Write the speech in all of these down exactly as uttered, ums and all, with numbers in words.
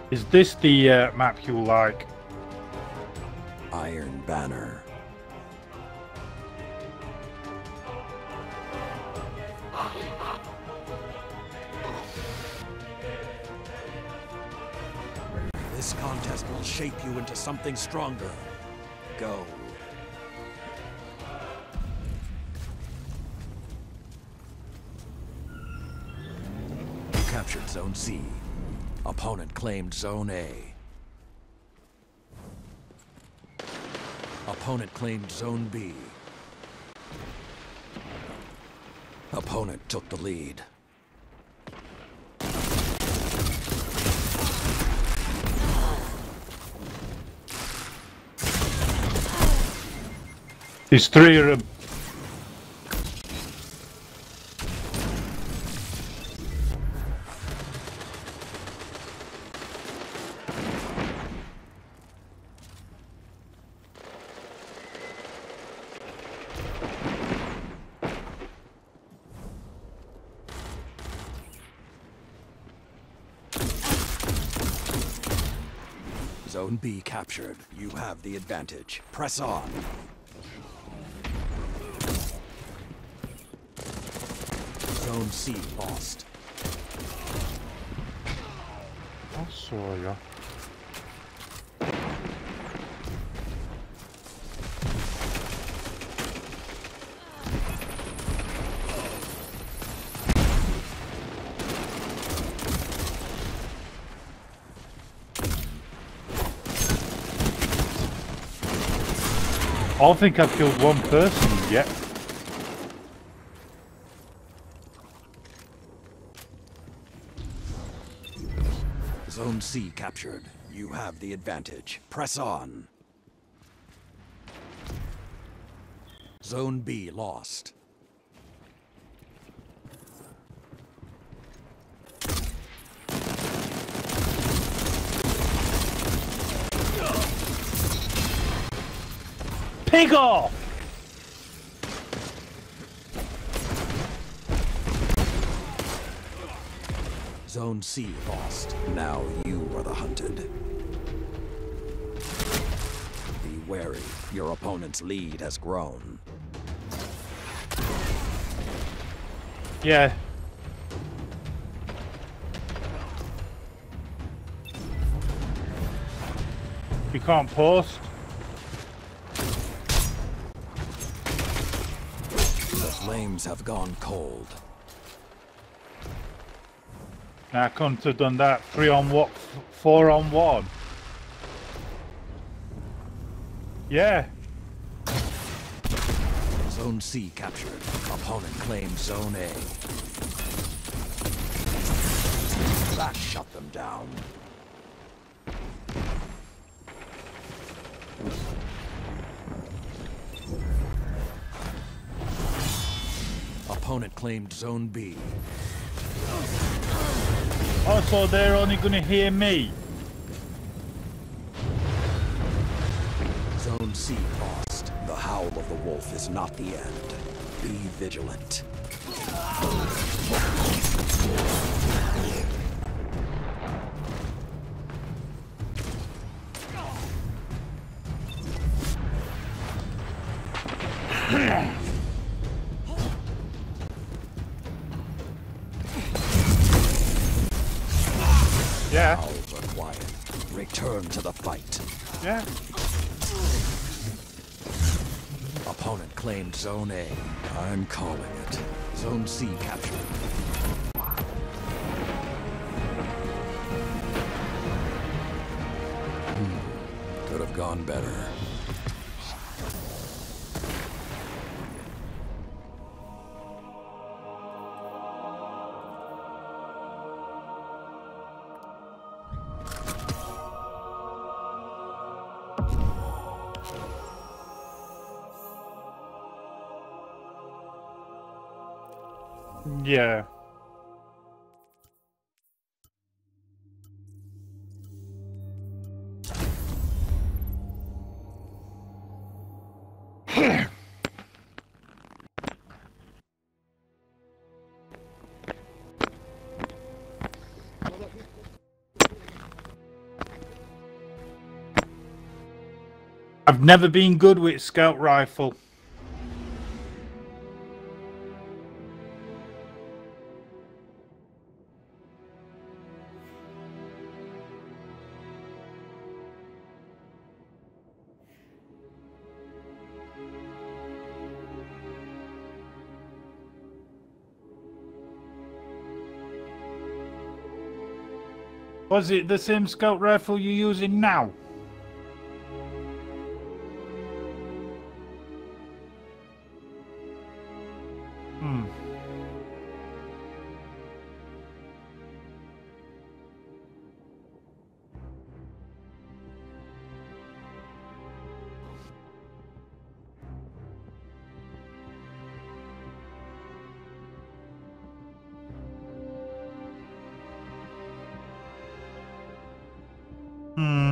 Is this the uh, map you like? Iron Banner. This contest will shape you into something stronger. Go. You captured Zone C. Opponent claimed Zone A. Opponent claimed Zone B. Opponent took the lead. There's three of them. Zone B captured. You have the advantage. Press on. Zone C lost. I saw ya. I don't think I've killed one person yet. Zone C captured. You have the advantage. Press on. Zone B lost. Pig off! Zone C lost. Now you are the hunted. Be wary. Your opponent's lead has grown. Yeah. You can't post. The flames have gone cold. I couldn't have done that. Three on what? Four on one. Yeah. Zone C captured. Opponent claims Zone A. That shut them down. Opponent claimed Zone B. Oh, so they're only going to hear me. Zone C lost. The howl of the wolf is not the end. Be vigilant. Yeah. Howls are quiet. Return to the fight. Yeah. Opponent claimed Zone A. I'm calling it. Zone C captured. Hmm. Could have gone better. Yeah. I've never been good with scout rifle. Was it the same scout rifle you're using now? Hmm. Hmm.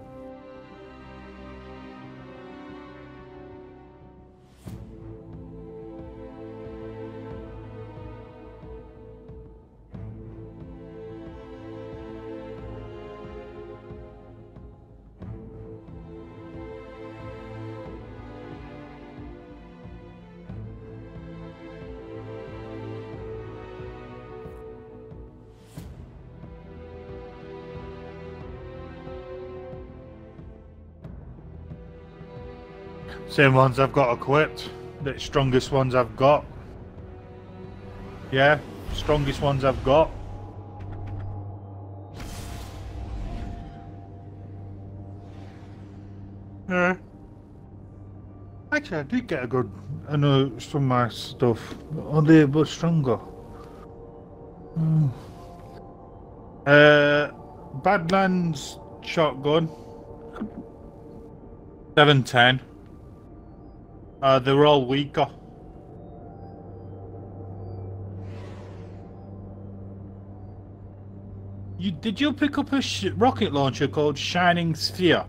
Same ones I've got equipped. The strongest ones I've got. Yeah, strongest ones I've got. Yeah. Actually, I did get a good. I know some of my stuff. Only a bit stronger. Hmm. Uh, Badlands shotgun. seven ten. Uh, they're all weaker. You did you pick up a sh rocket launcher called Shining Sphere?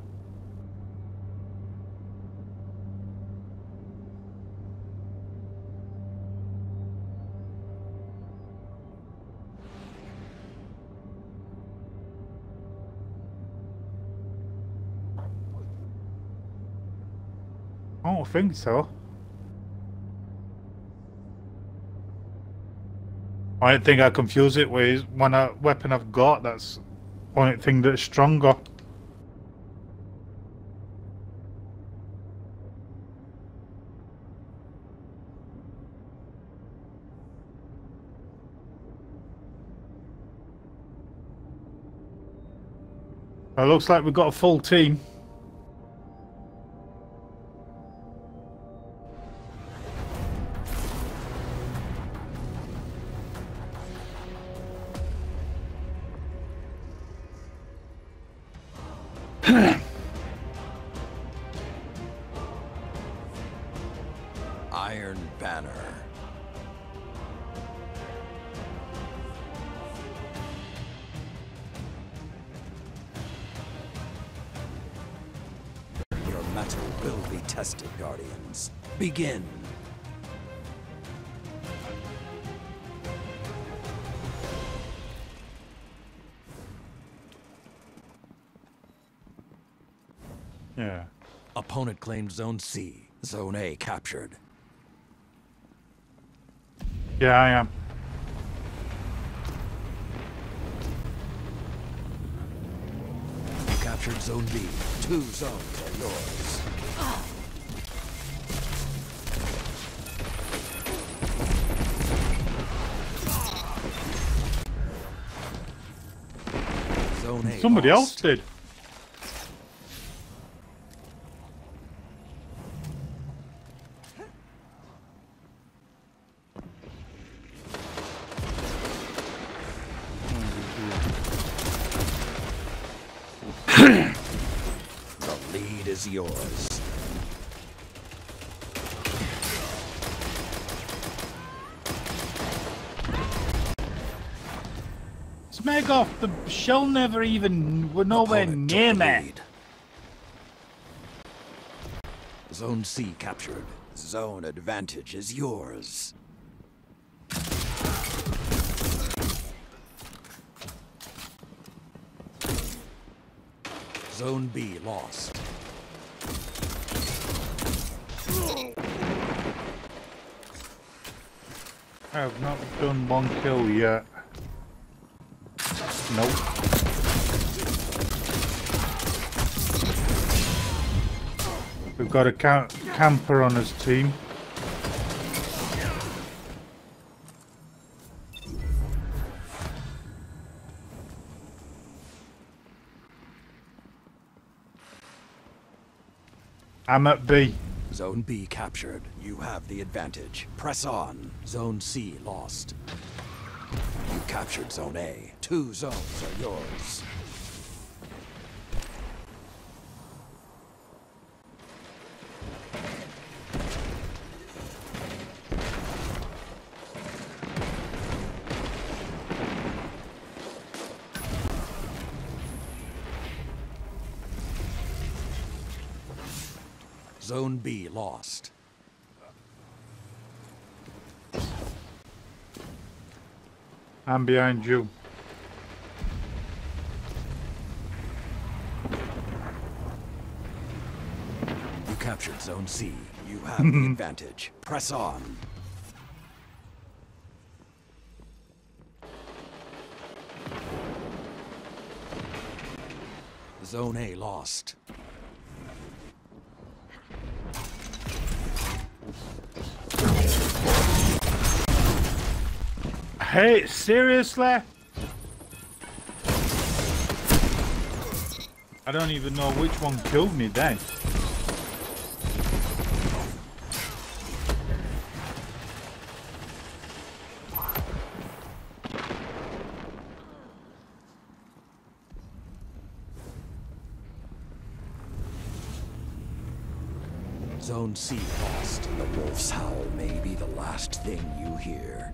I don't think so. I don't think I confuse it with one uh, weapon I've got. That's one thing that's stronger. It looks like we've got a full team. Iron Banner. Your metal will be tested, Guardians. Begin. Yeah. Opponent claimed Zone C. Zone A captured. Yeah, I am. You captured Zone B. Two zones are yours. Zone A Somebody lost. else did. The lead is yours. Smegoff, the shell never even were nowhere Opponent took near the me. lead. Zone C captured. Zone advantage is yours. Zone B lost. I have not done one kill yet. Nope. We've got a ca camper on his team. I'm at B. Zone B captured. You have the advantage. Press on. Zone C lost. You captured Zone A. Two zones are yours. Zone B lost. I'm behind you. You captured Zone C. You have the advantage. Press on. Zone A lost. Hey, seriously? I don't even know which one killed me then. Zone C lost. The wolf's howl may be the last thing you hear.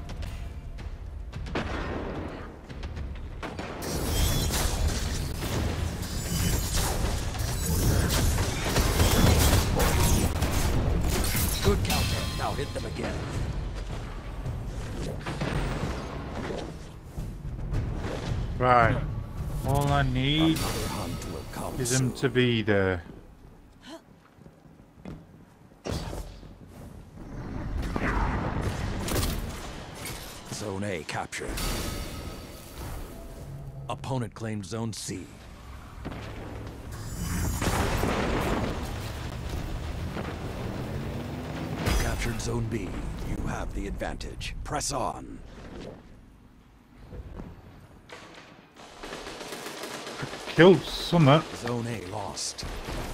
Good counter. Now hit them again. Right. All I need Another hunt will come is him soon. to be there. Zone A captured. Opponent claimed Zone C. Captured Zone B. You have the advantage. Press on. Killed Summit. Zone A lost.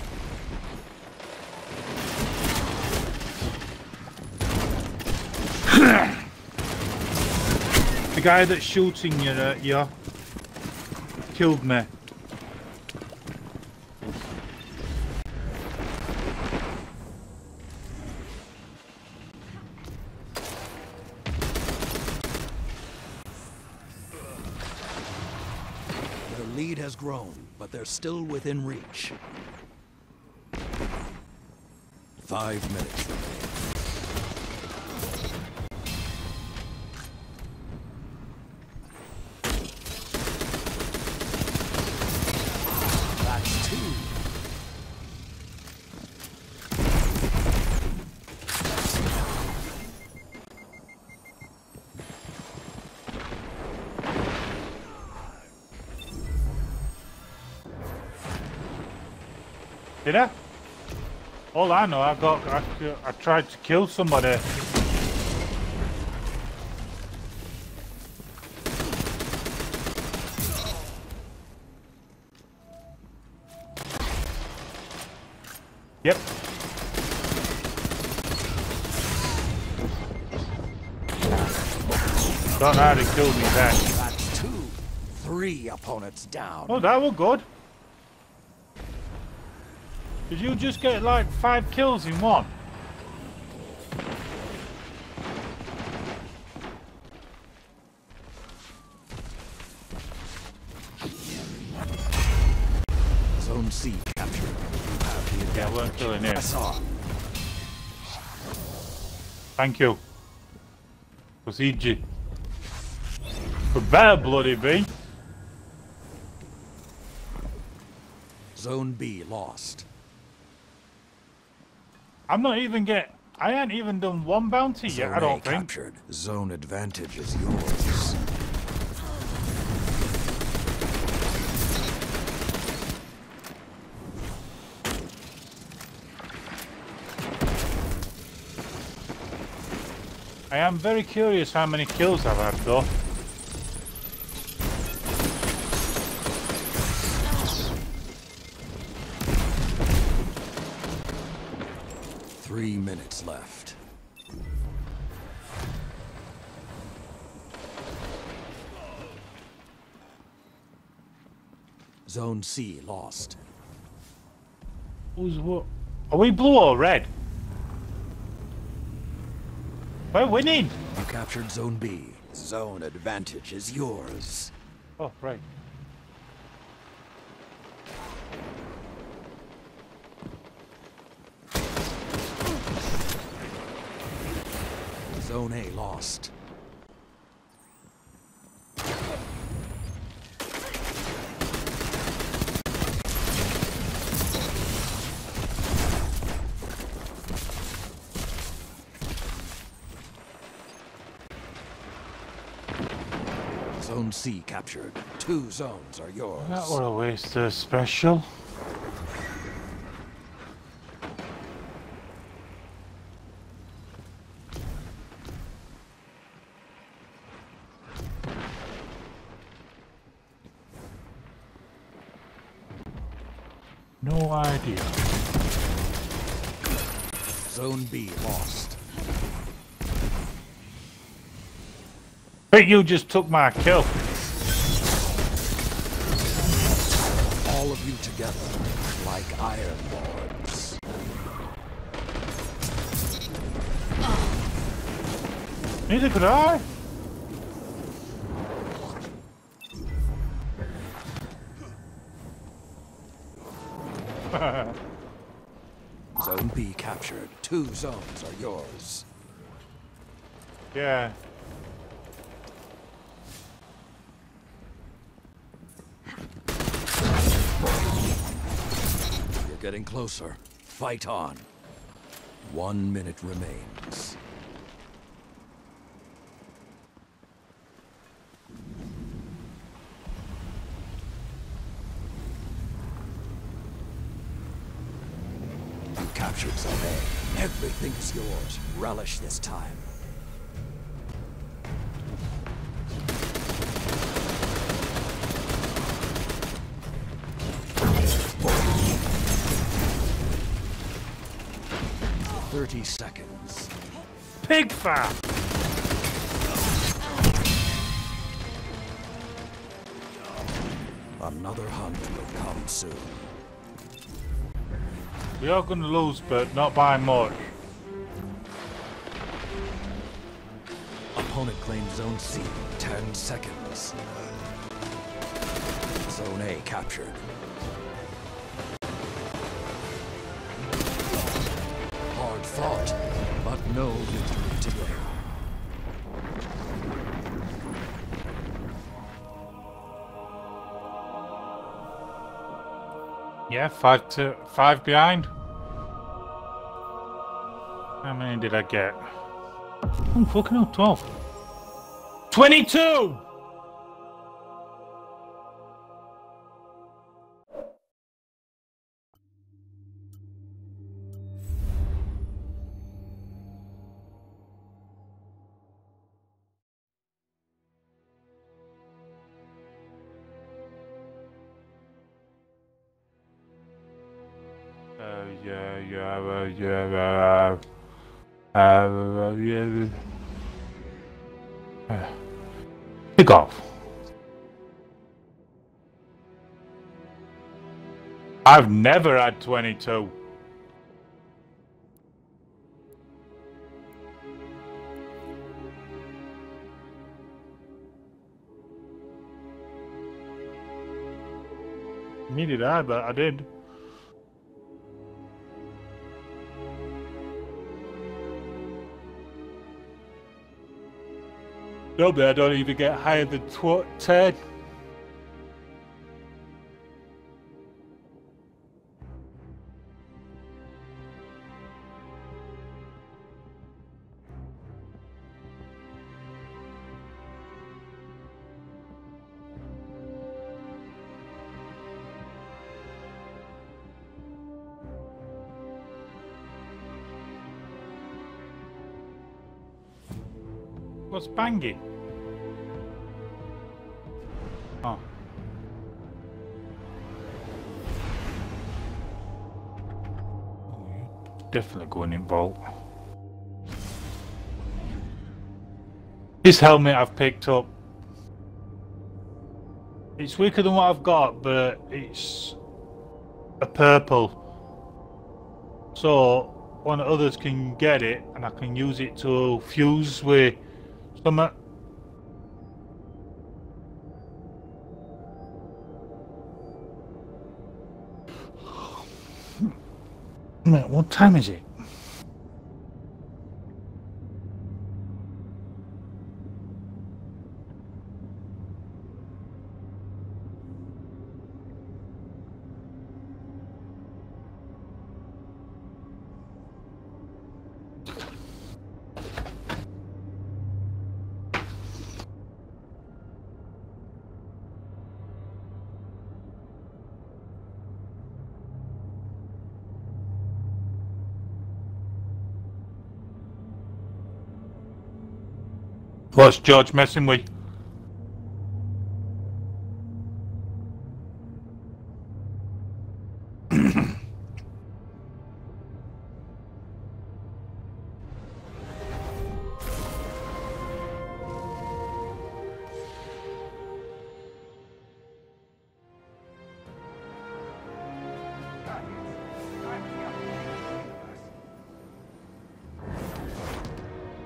The guy that's shooting you at you killed me. Their lead has grown, but they're still within reach. Five minutes remain. That's two. Did I? All I know, I got, I, I tried to kill somebody. Yep. Don't know how they killed me then. That's two. Three opponents down. Oh, that was good. Did you just get like five kills in one? Zone C captured. You have the advantage. Yeah, we're killing him. Press on. Thank you. Was easy. But better bloody be. Zone B lost. I'm not even get. I ain't even done one bounty yet, Zone I don't A think. captured. Zone advantage is yours. I am very curious how many kills I've had though. Three minutes left. Zone C lost. Who's what? Are we blue or red? We're winning! You captured Zone B. Zone advantage is yours. Oh, right. Zone A lost. Zone C captured. Two zones are yours. That was a waste of special. No idea. Zone B lost. But you just took my kill. All of you together, like Iron Lords. Neither could I. Zone B captured. Two zones are yours. Yeah. You're getting closer. Fight on. One minute remains. You captured Zone A. Everything is yours. Relish this time. Thirty seconds. Pig farm. Another hunt will come soon. We are going to lose, but not by much. Opponent claims Zone C. Ten seconds. Zone A captured. Hard fought, but no victory today. Yeah, five to five behind. How many did I get? Oh, fucking hell, twelve. Twenty-two. Uh, yeah, yeah, uh, yeah, uh, uh, yeah. Uh, pick off. I've never had twenty-two. Me did I, but I did. Normally I don't even get higher than tw ten. What's banging? Oh. Oh, you're definitely going in bolt. This helmet I've picked up. It's weaker than what I've got, but it's a purple. So one of others can get it and I can use it to fuse with something. Mate, what time is it? What's George messing with?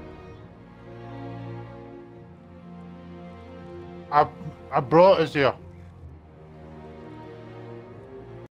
I I brought us here.